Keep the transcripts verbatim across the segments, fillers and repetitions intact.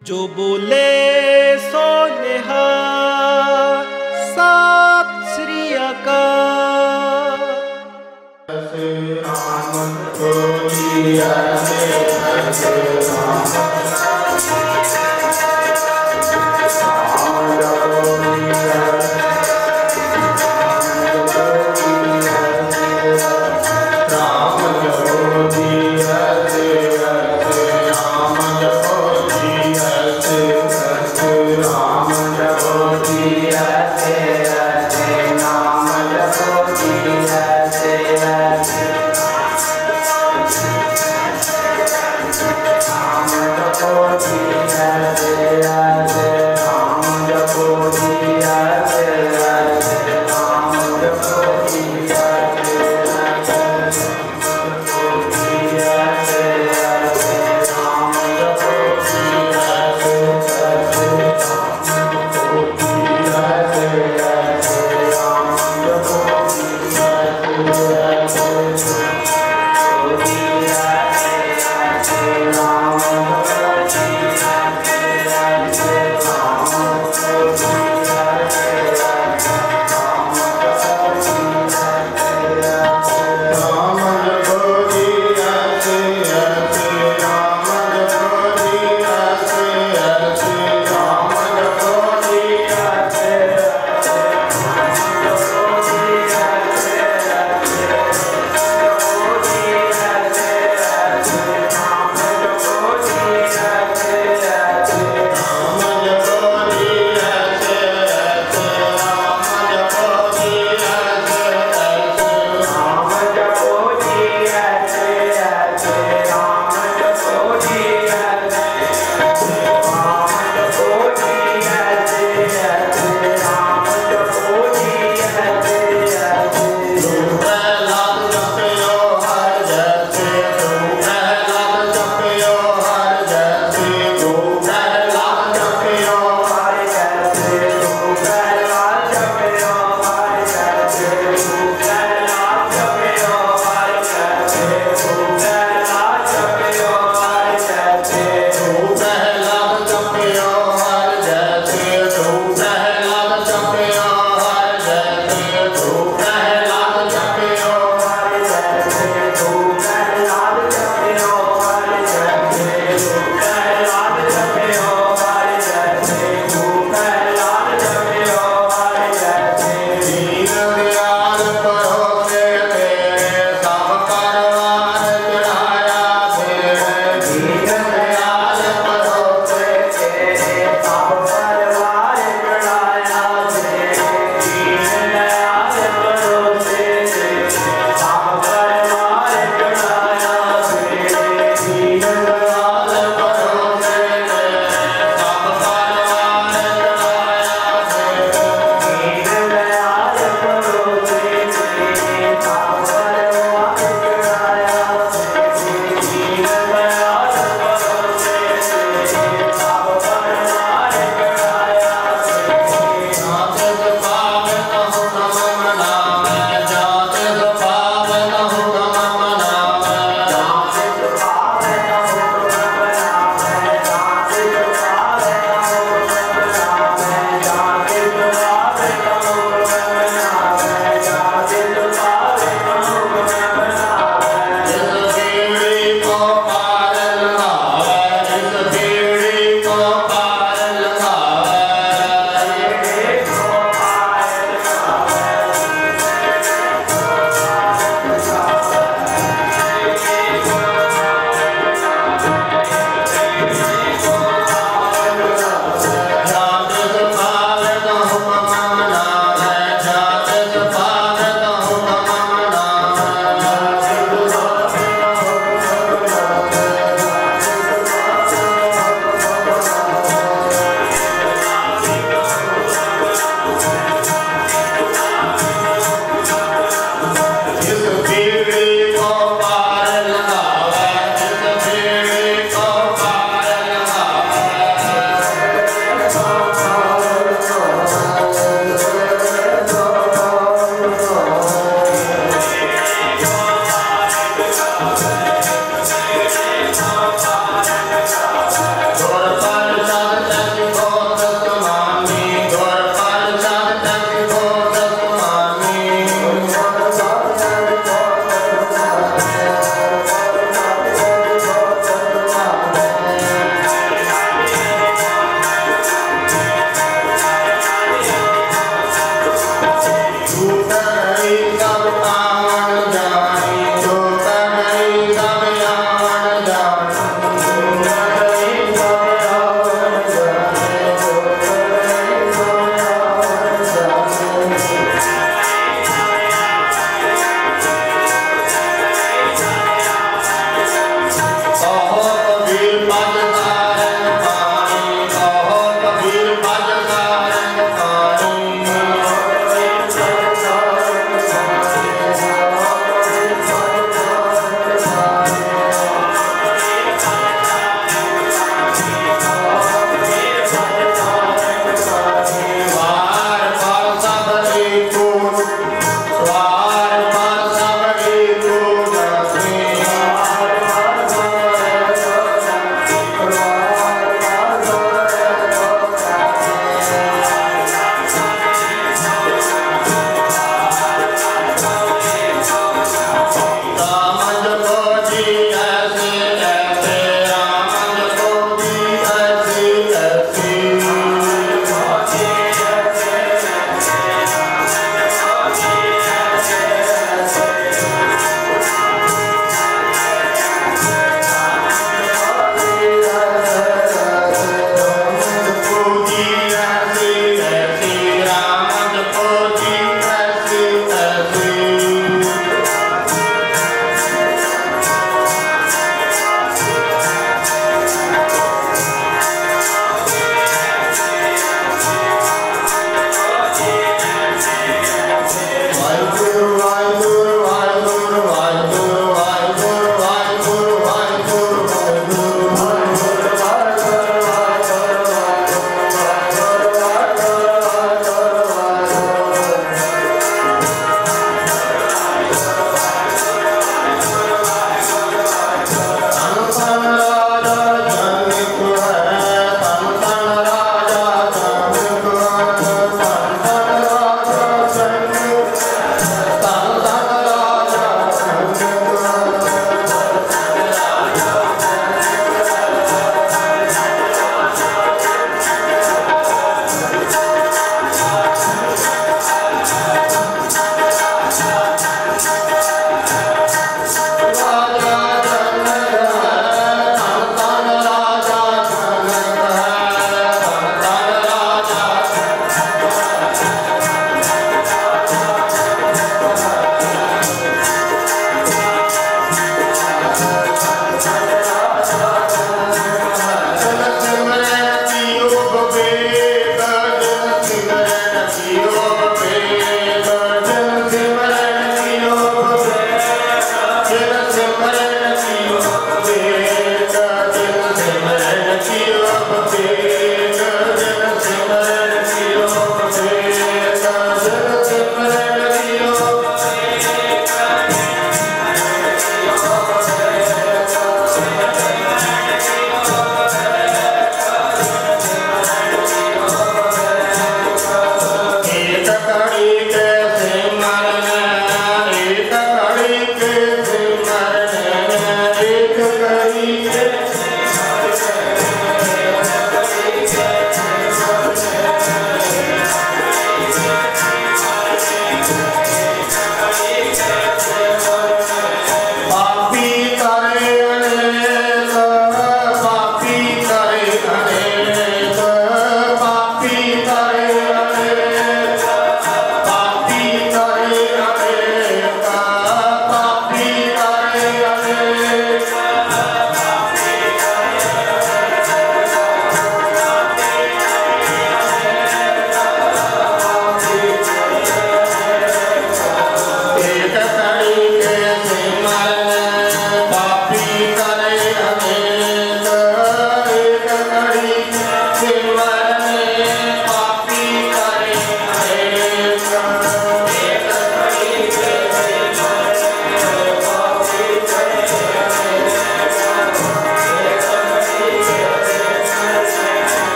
जो बोले सो निहार, सत श्री अकाल।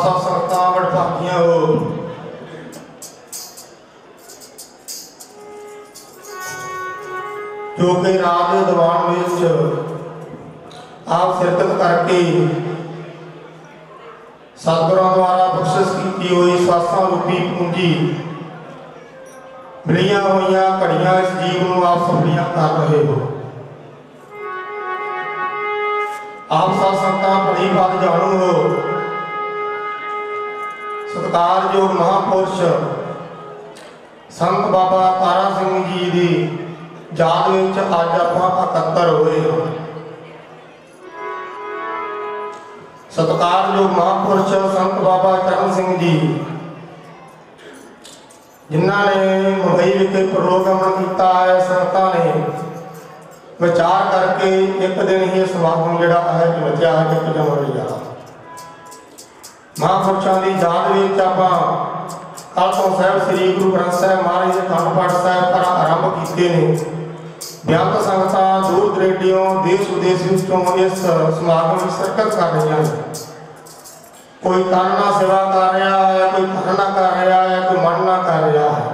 सब संगतां वडभागियां हो। जो कि रात के दीवान में आप शिरकत करके सतगुरां द्वारा बख्शिश की हुई स्वासां रूपी पूंजी मिलिया हुई घड़ियां इस जीव को आप सफलियां कर रहे हो। आप सब संगतां भली बात जाणो हो। सत्कारयोग महापुरुष संत बाबा तारा सिंह जी की याद में अज आप इकट्ठे होए। सत्कारयोग महापुरुष संत बाबा चरण सिंह जी जिन्होंने मुंबई विखे प्रोगमन किया है, संगतां ने विचार करके एक दिन ही समागम जोड़ा है कि बचा है कि जमन लिया महापुरुषों की याद में आप कल तो साहब श्री गुरु ग्रंथ साहब महाराज के अखंड पाठ साहब पर आरंभ किए हैं। बेअंत संगतां दूर दरेडियों देश विदेश विचों इस समागम में शिरकत कर रही हैं। कोई तन ना सेवा कर रहा है, कोई धन ना कर रहा है, कोई मन ना कर रहा है।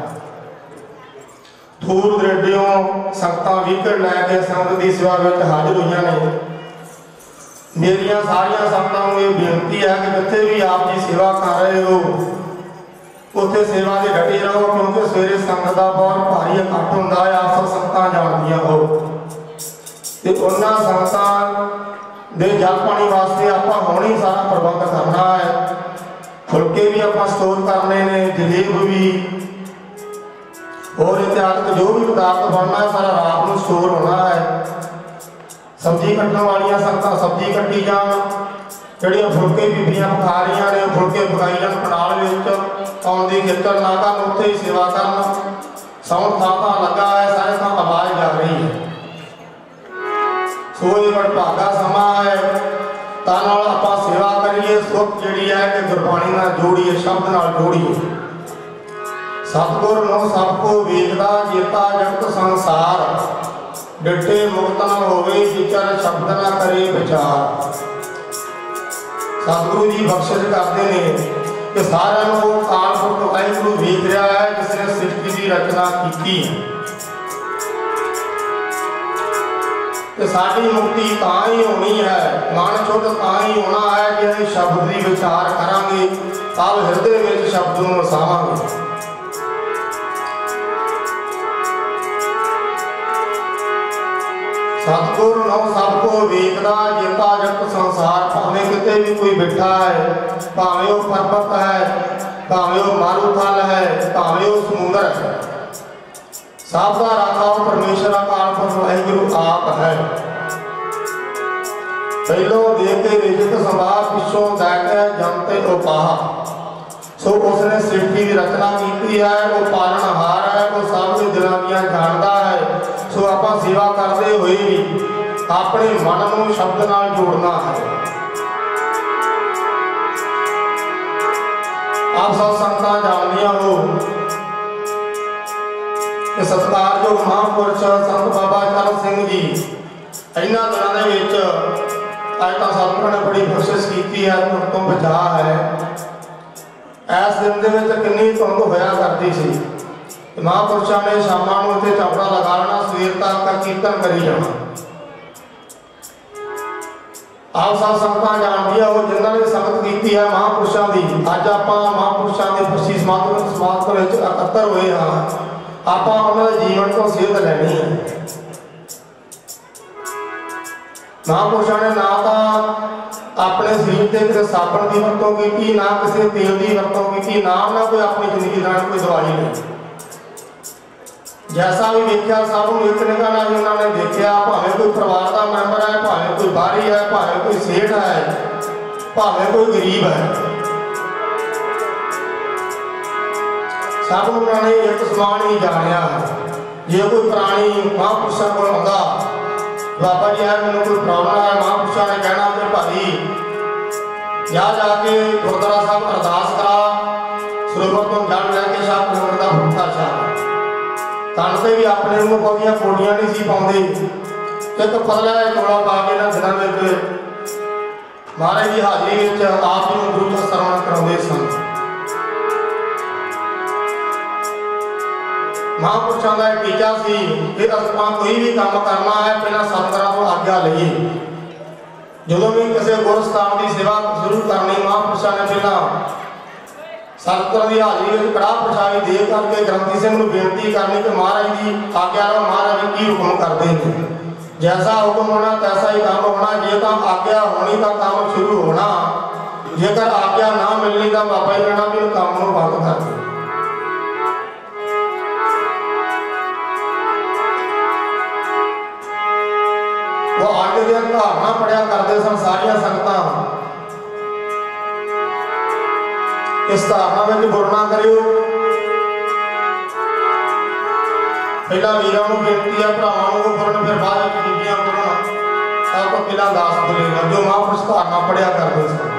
दूर दरेडियों संगतां विकट लैके संगत की सेवा में हाजिर हुई ने। मेरिया सारिया संगतां नूं ये बेनती है कि जिथे भी आप जी सेवा कर रहे हो उत्थे सेवा के डटे रहो, क्योंकि सवेरे संगत का बहुत भारी इकट्ठ होंदा है। आप सब संगतां जानदियां हो ते उन्हां संगतां दे जल पानी वास्ते आपां हुण ही सारा प्रबंध करना है। फुलके भी आपां स्टोर करने ने, जलेब भी और इत्यादि जो भी पदार्थ बनना है सारा रात को स्टोर होना है। सब्जी कट्टण वालियां संगतां सब्जी कट्टी जाण, जिहड़ियां फुलके बीबियां पका रही ने फुलके पकाई जाण। पनाल विच आउण दी खेतर ना करन, उत्थे ही सेवा करन। साउंड थां थां लगा है, सारे थां आवाज़ जा रही है। सो ये वडभागा समा है तां नाल आपां सेवा करिए। सुख जिहड़ी है कि गुरबाणी नाल जोड़िए, शब्द नाल जोड़िए। सतगुर नो सबको वेखदा जेता जगत संसार, डिठे मुक्त न होवे विचार शब्द न करे विचार। सतगुरु जी बख्शिश करते हैं कि सारे काल पुरख वाहिगुरु वेख रहा है जिसने सृष्टि की रचना की है। तो साड़ी मुक्ति तां ही होनी है, मन शुद्ध तां ही होना है कि हम शब्द की विचार करांगे, तब हृदय में शब्द नूं वसावांगे। सतगुर नौ सबको वेखदा जेता जगत संसार। भावें किते भी कोई बैठा है, भावें वो पर्वत है, भावें वो मारूथल है, भावें वो समुद्र है, सब का राखा परमेश्वर अकाल पुरख वाहिगुरु आप है। पहलो दे के रिजक संभाल, पिछों दैके जनते उपाह। सो उसने सृष्टि की रचना की है, वो पालनहार है, वो सब के दिलों दियां जानता है। सो आप सेवा करते हुए भी अपने मन को शब्द नाल जोड़ना है। आप सब संगतां जानदियां हो कि सत्कारयोग महापुरुष संत बाबा चरण सिंह जी इन्हां दिनां दे विच अज तां सतगुरां ने बड़ी कोशिश की है, धुंध तो बचा है। इस दिन दे विच किन्नी धुंध होया करती सी। महापुरुषों ने शामां नूं इत्थे चौड़ा लगा लेना, सवेर तक कीर्तन करी जाना। आप सब संगतां जानदियां हो जिन्हां ने संगत की है महापुरुषों की। अज आपां महापुरुषों के बरसी समागम समागम विच इकट्ठे होए हाँ। आपां उन्हां दे जीवन तो सेध लैनी है। महापुरुषों ने ना तो अपने शरीर से किसी साबण की वरतों की, ना किसी तेल की वरतों की, ना उन्होंने कोई अपनी जिंदगी दौरान कोई दवाई नहीं। जैसा भी देखा सब एक निगाह नाल ही उन्होंने देखा, भावें कोई परिवार का मैंबर है, भावें कोई बाहरी है, भावें कोई सेठ है, भावें कोई गरीब है, सब उन्होंने एक समान ही जानिया है। जो कोई पुरानी महापुरुषों को आता बाबा जी है मैंने कोई प्रॉब्लम है, महापुरुषों ने कहना कि भाई जा जाके गुरुद्वारा साहब अरदास करा, सरोवर तो जल लैके छाप नंबर का फुटका छाप तन से भी अपने मुँह पौधियां कोटियां नहीं सी पाते। एक पतला कोड़ा पा के ना दिनों में महाराज की हाजरी में आप जी गुरु का श्रवण कराते सन। महापुरुषों का टीचा सी कि असां कोई भी काम करना है पहला सतगुरां तो आज्ञा लईए। जो भी किसी गुरस्थान की सेवा शुरू करनी महापुरुषों ने पहला सतगुरां की हाजरी में कड़ाह प्रसादी दे करके ग्रंथी सिंह को बेनती करनी कि महाराज की आज्ञा लो, महाराज जी की हुक्म करते हैं, जैसा हुक्म होना तैसा ही काम होना। जे तो आज्ञा होनी तो काम शुरू होना, जेकर आज्ञा ना मिलनी तो बाबा जी कहना भी काम को बंद कर दो। वो आगे दियां धारणा पढ़िया करते सन सारिया संगतां। इस धारणा में बुरा ना करियो। पहला वीरां नूं बेनती है, भरावां नूं बुरन, फिर बाद विच बीबियां बुरन। सब तो पहला दास बोलेगा जो महापुरुष धारणा पढ़िया करते सन।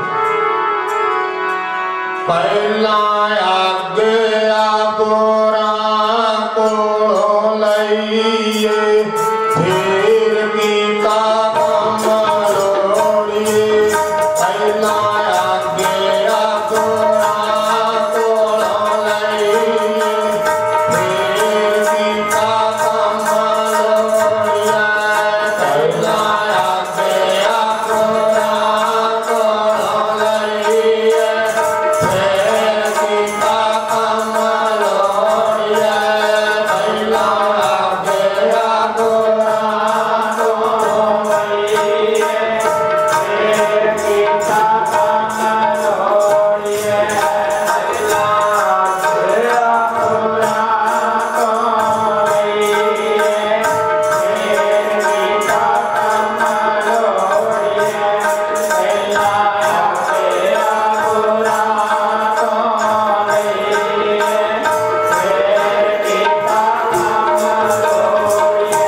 पहला आज्ञा पुरां कोलों लईए, फिर कीता काम लोड़िए। पहला आज्ञा पुरां कोलों लईए, फिर कीता काम लोड़िए। पहला आज्ञा पुरां कोलों लईए, फिर कीता काम लोड़िए। पहला आज्ञा पुरां कोलों लईए, फिर कीता काम लोड़िए। पहला आज्ञा पुरां कोलों लईए, फिर कीता काम लोड़िए। पहला आज्ञा पुरां कोलों लईए, फिर कीता काम लोड़िए।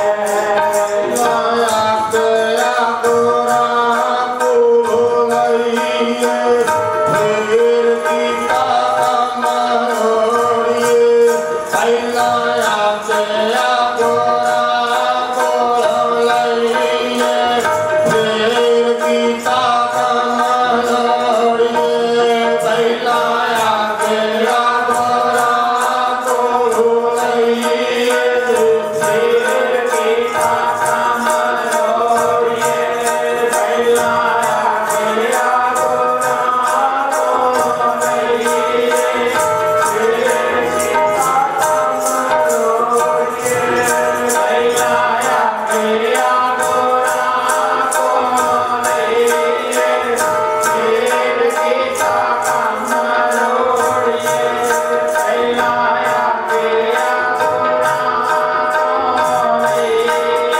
पहला आज्ञा पुरां कोलों लईए, फिर कीता काम लोड़िए। पहला आज्ञा पुरां कोलों लईए, फिर कीता काम लोड़िए। पहला आज्ञा पुरां कोलों लईए, फिर कीता काम लोड़िए। पहला आज्ञा पुरां कोलों लईए, फिर कीता काम लोड़िए। पहला आज्ञा पुरां कोलों लईए, फिर कीता काम लोड़िए। पहला आज्ञा पुरां कोलों लईए,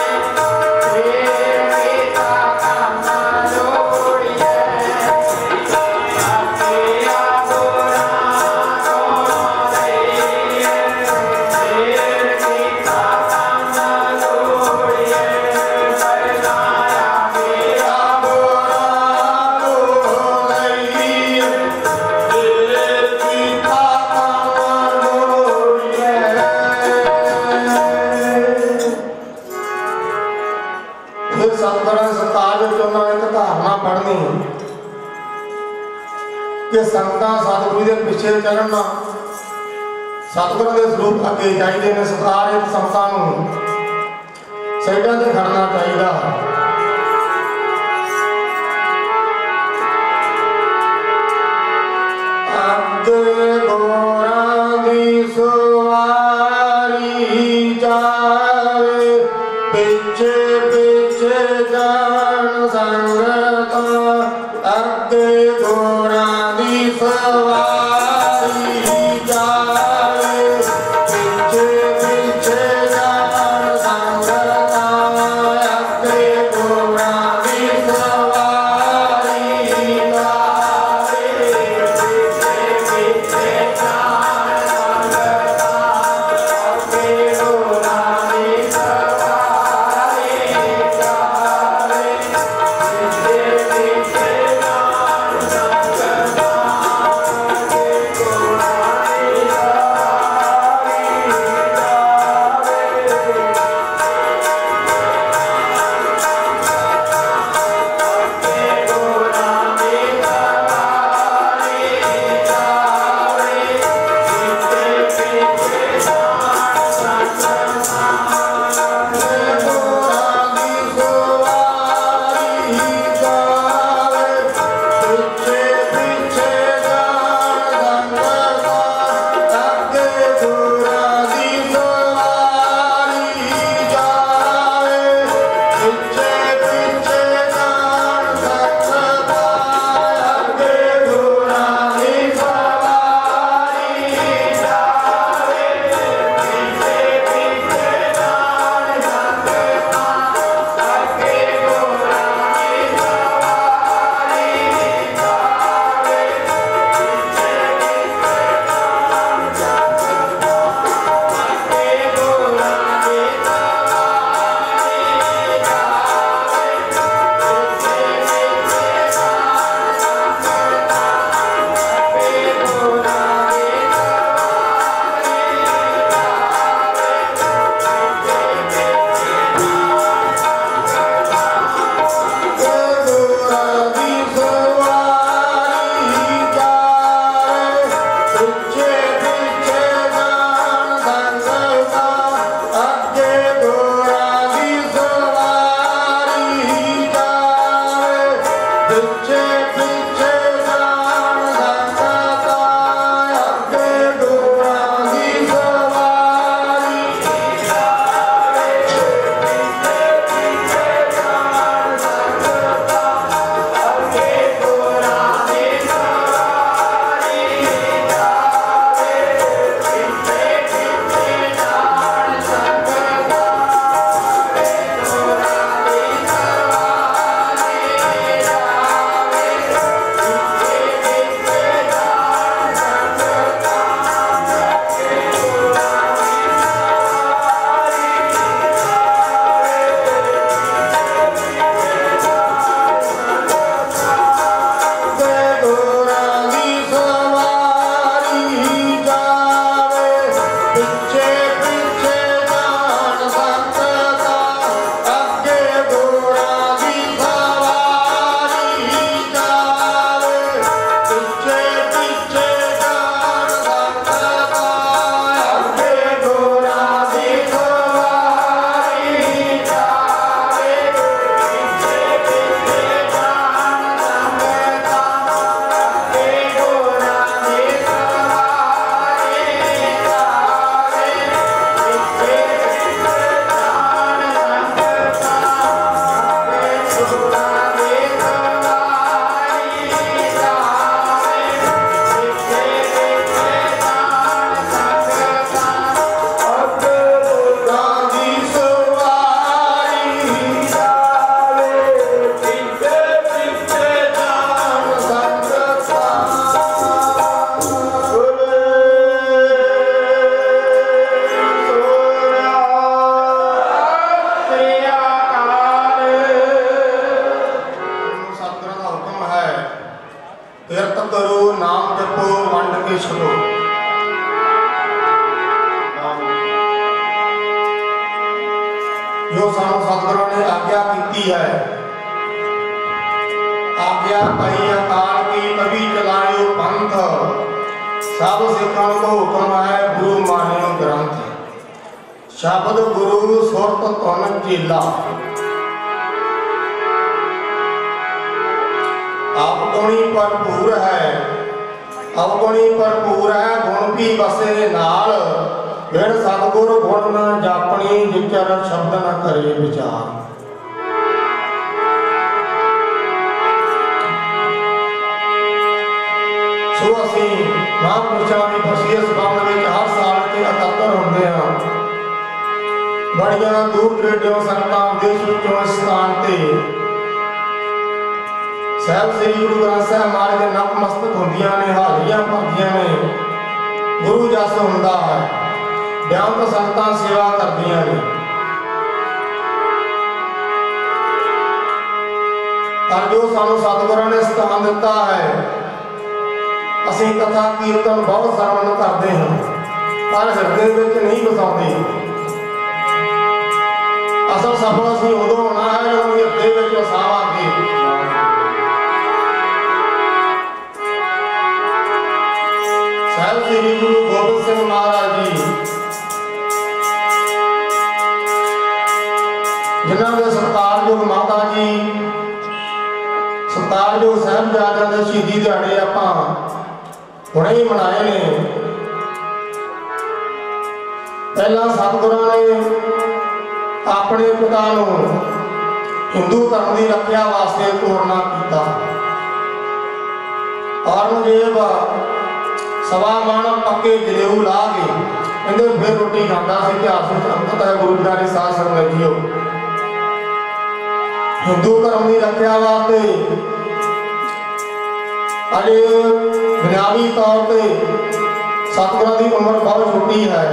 फिर कीता काम लोड़िए। आज्ञा पुरां कोलों लईए, फिर कीता काम लोड़िए। पहला आज्ञा पुरां कोलों लईए, फिर कीता काम लोड़िए। फिर सतगुरां सरकार विच उन्होंने एक धारणा पढ़नी कि संगतां सतगुरु के पिछे चलना, सतगुरु के स्वरूप अगे चाहिए ने। सरकार एक संगतां नूं साइडां ते खड़ना चाहिए। अगे गोरां दी सवारी जावे, पिछे पिछे जान संगतां। अगे गोरां दी सवारी जावे, पिछे पिछे जान संगतां। अगे गोरां दी सवारी जावे, पिछे पिछे जान छको। जो सानू सतगुरां ने आज्ञा की है, आज्ञा कही अकाल की तभी चलायो पंथ, सब सिखण को हुक्म है गुरु मानियो ग्रंथ। शब्द गुरु सुरत तुन चेला, अवगुणी भरपूर है, अवगुणी भरपूर है, गुण भी बसे नाल। बिन सतगुर गुण न जापनी, जिचर शब्द न करे विचार। सो असी महापुरुषों की बसी इस बंद में हर साल के इकहत्तर होंगे हैं। बड़िया दूर दरेडों संगतां देश विचों इस स्थान ते साहब श्री गुरु ग्रंथ साहब महाराज के नतमस्तक होंदियां ने, हाजरियां भरदियां ने, गुरु जस हुंदा है, बेअंत संगतां सेवा करदियां ने। पर जो सानू सतगुरां ने स्थान दिता है, असीं कथा कीर्तन बहुत सरवण करते हैं, पर हिरदे विच नहीं बसाउंदे। असल सफल असीं उदों होना है जदों हिरदे विच वसावांगे। साहिब श्री गुरु गोबिंद सिंह महाराज जी, जिन्हां दे सत्कारयोग माता जी, सत्कारयोग साहिबजादियां दे शहीदी दिहाड़े आपां हुणे ही मनाए ने। पहला सतगुरां ने अपने पिता नूं हिंदू धर्म की रक्षा वास्ते तोड़ना किया। औरंगजेब सवा मन पक्के जनेऊ ला के कहते फिर रोटी खाता से इतिहास में अंकित है। गुरु जी ने साथ संगत जीओ हिंदू धर्म की रक्षा वास्ते अजे बुनियादी तौर पर सतगुरां की उम्र बहुत छोटी है।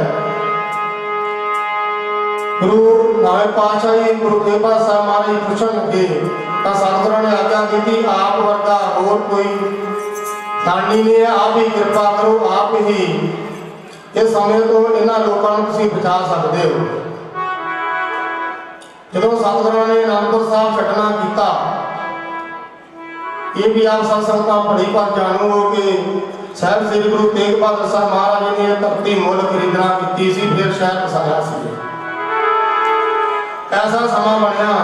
गुरु नवे पातशाह जी गुरु तेग बहादुर साहब महाराज पुछण लगे तो सतगुरां ने आज्ञा की, आप वर्गा होर कोई दानी ने, आप ही कृपा करो, आप ही इस समय तो इन्हां लोकां नूं तुसीं बचा सकते हो। जदों सतगुरां ने आनंदपुर साहब छड्डना कीता, ये भी आप सत्संगतां बड़ी पर जानू हो कि साहिब श्री गुरु तेग बहादुर साहब महाराज ने धरती मुल खरीदना की सी, फिर शहर बसाया सी। ऐसा समा बनया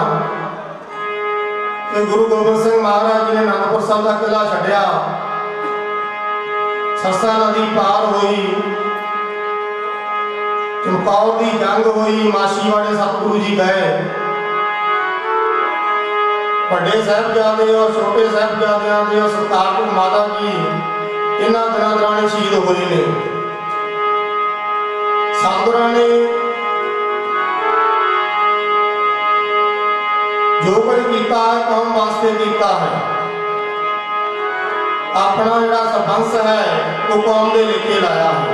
कि गुरु गोबिंद सिंह महाराज जी ने आनंदपुर साहब का किला छड्डिया, सरसा नदी पार हुई, चमकौर की जंग हुई, माछीवाड़े सतगुरु जी गए। बड़े साहिबजादे और छोटे साहिबजादियां दे और सत्कारयोग माता जी इन्हां दिनां दौरान शहीद होए ने। सतगुरां ने जो कुछ किया है कौम वास्ते किया है। अपना जिहड़ा सरबंस है वो कौम के लेके लाया है।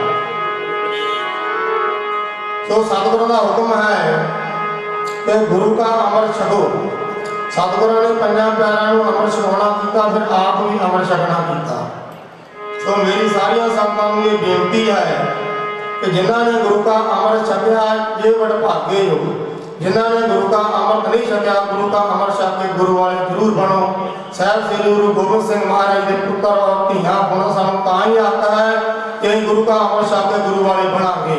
तो सतगुरां का हुक्म है कि गुरु का अमृत छको। सतगुरां ने पंजां प्यारिਆਂ ਨੂੰ अमृत छकाउणा कीता, फिर आप भी अमृत छकना कीता। तो मेरी सारिया संगतां नूं ये बेनती है कि जिन्हां ने गुरु का अमृत छकिया ये वडभागे हो, जिन्हां ने गुरु का अमृत नहीं छकिया गुरु का अमृत छक के गुरु वाले जरूर बनो। साहिब श्री गुरु गोबिंद सिंह महाराज के पुत्र और धीआं होना सानूं तां ही आता है कि गुरु का अमृत छक के गुरु वाले बनांगे।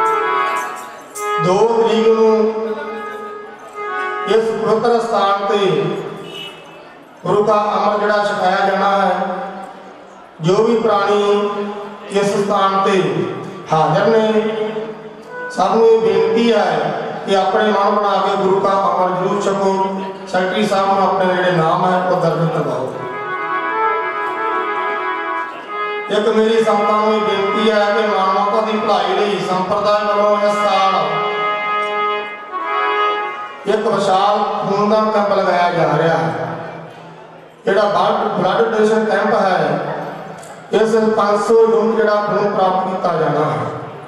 दो तरीक नूं इस पवित्र स्थान ते गुरु का अमृत जिहड़ा छकाया जाना है। जो भी प्राणी इस स्थान ते हाजिर ने सबनूं बेनती है कि अपने मन बना के गुरु का अमृत जरूर छको। सैकटरी साहब ने अपने जिहड़े नाम है वो दर्ज करवाओ। एक मेरी संगतां नूं बेनती है कि मानवता की भलाई लई संप्रदाय वालों इस साल एक विशाल खूनदान कैंप लगाया जा रहा है। जिहड़ा ब्लड डोनेशन कैंप है इस पाँच सौ यूनिट जिहड़ा खून प्राप्त किया जाना है।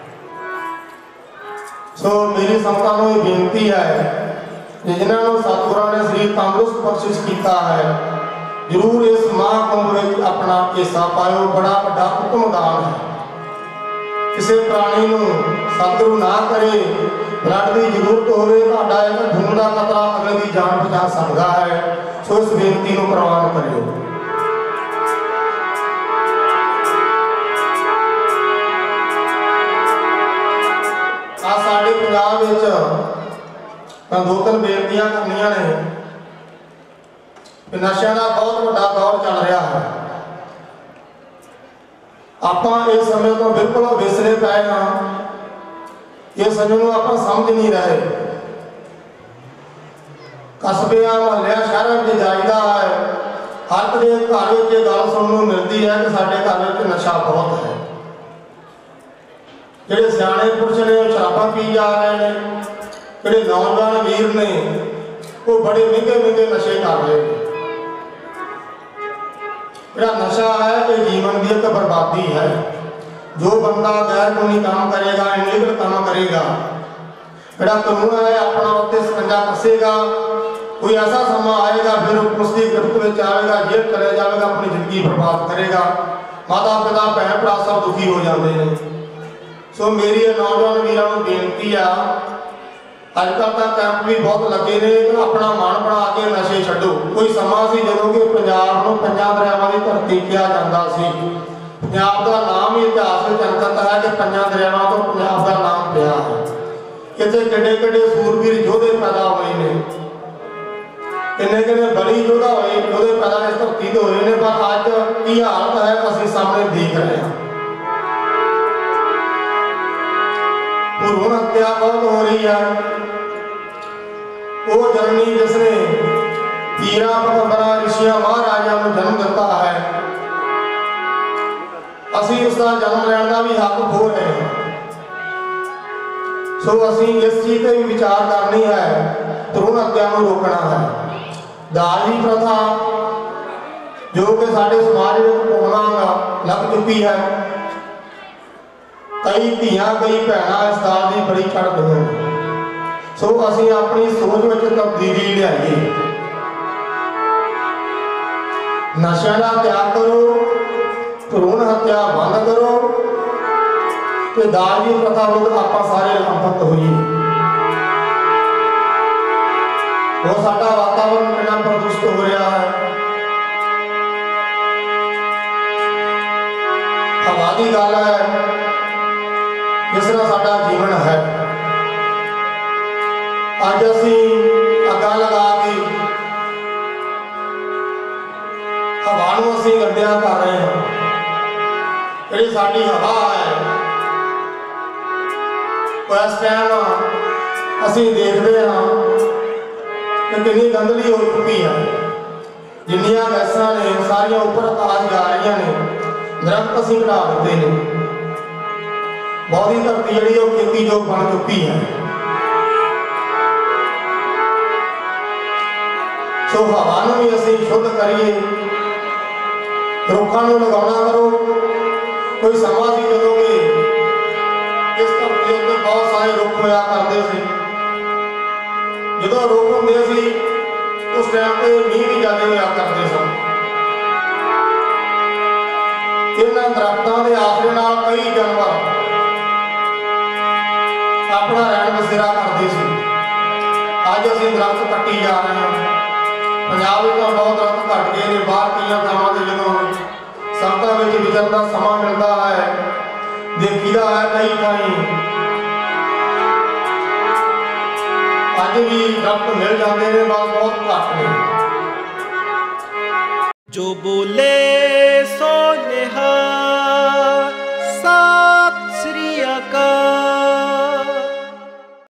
सो मेरी संगतां नूं ये बेनती है कि जिन्होंने सतगुरां ने शरीर तंदुरुस्त बख्शिश किया है जरूर इस महाकुंभ में अपना हिस्सा पाओ। बड़ा बड़ा उत्तम दान है। किसी प्राणी नूं सतगुरु ना करे, ब्लड की जरूरत होवे, तुहाडा एक खून का कतरा अगले की जान बचा सकता है। सो इस बेनती को प्रवान करियो। आ साडे पंजाब विच मैं दो तीन बेनतियां करनियां ने। नशे का बहुत बड़ा दौर चल रहा है। आपां इस समय तो बिल्कुल विसरे पै हाँ। इस समय को आप समझ नहीं रहे। कस्बिया मोहल्लिया शहरों में जाइदा है, हर एक घर में ये गल सुनने को मिलती है कि साडे घर में नशा बहुत है। जिहड़े सियाणे पुरुष ने शराबां पी जा रहे हैं, जिहड़े नौजवान वीर ने वो बड़े महंगे महंगे नशे कर रहे हैं। जिहड़ा नशा है ये जीवन की एक बर्बादी है। जो बंदा गैर कानूनी काम करेगा, इनलीगल काम करेगा, जिहड़ा कानून है अपना उत्ते सकंजा कसेगा, कोई ऐसा समा आएगा फिर उसकी गिरफ्त में आएगा, जेल चले जाएगा, अपनी जिंदगी बर्बाद करेगा। माता पिता भैन भरा सब दुखी हो जाते हैं। सो मेरी नौजवान वीरों को बेनती आ, अजकल तक कैंप भी बहुत लगे ने, अपना मन बना के नशे छड्डो। कोई समा सी जदों कि पंजाब नूं पंजां दरियावां दी धरती किया जाता सी। पंजाब का नाम ही इतिहास में अंकित है कि पंजां दरियावां तो पंजाब का नाम पिया है। इत्थे किड्डे किड्डे सूरवीर योधे पैदा होए ने, किन्ने किन्ने बड़ी योधा होए योधे पैदा इस धरती तो होए ने। पर अज की हालत है असीं सामने देख रहे हैं। भ्रूण हत्या बहुत हो रही है। वो जननी जिसने पीरा पैगंबरां ऋषियां महाराजा को जन्म दिता है, असीं उसका जन्म लैण का भी हक खो रहे हैं। सो असीं इस चीज़ पर भी विचार करनी है, भ्रूण हत्या को रोकना है। दाज की प्रथा जो कि साडे समाज में पुराना लग चुकी है। कई धियां कई भैणां इस दाज की बड़ी चढ़ हैं। सो असीं अपनी सोच में तब्दीली लियाईए। नशा का त्याग करो, भ्रूण हत्या बंद करो, तो दाज की प्रथा विरुद्ध आप सारे लाभप्रद होइए। वो साडा वातावरण कितना प्रदूषित हो रहा है। हवा की गल है, जिस तरह साडा जीवन है। अज असीं अग्गां लगा के हवा नूं असीं गंदिया कर रहे हैं। जिहड़ी साडी हवा है इस टाइम असीं देखते हाँ कि कितनी गंदली हो चुकी है। जिन्नियां गैसां ने सारियां उपर आकाश जा रही ने, दरख्त असीं घटा दिते हैं। बहुती धरती जिहड़ी वो खेती योग बन चुकी है। सो हवा नूं भी असीं शुद्ध करिए, रुखां नूं लगाउणा करो। कोई समा सी जदों कि इस धरती उत्ते बहुत सारे रुख होया करते थे। जदों रुख हुंदे सी उस टाइम ते मींह भी ज़्यादा होया करते सन। इन्हां दरख्तां दे आसरे नाल कई जानवर अपना रहन बसेरा करते सी। अज असीं दरख्त कट्टी जा रहे हैं। पंजाब में तो बहुत दरख्त घट गए ने। बाहर कई थावां ते जदों संगतां विच विचरन दा समा मिलता है, देखीदा है कई थाई अज भी दरख्त मिल जाते हैं, बस बहुत घट ने। जो बोले सो निहाल, सत श्री अकाल।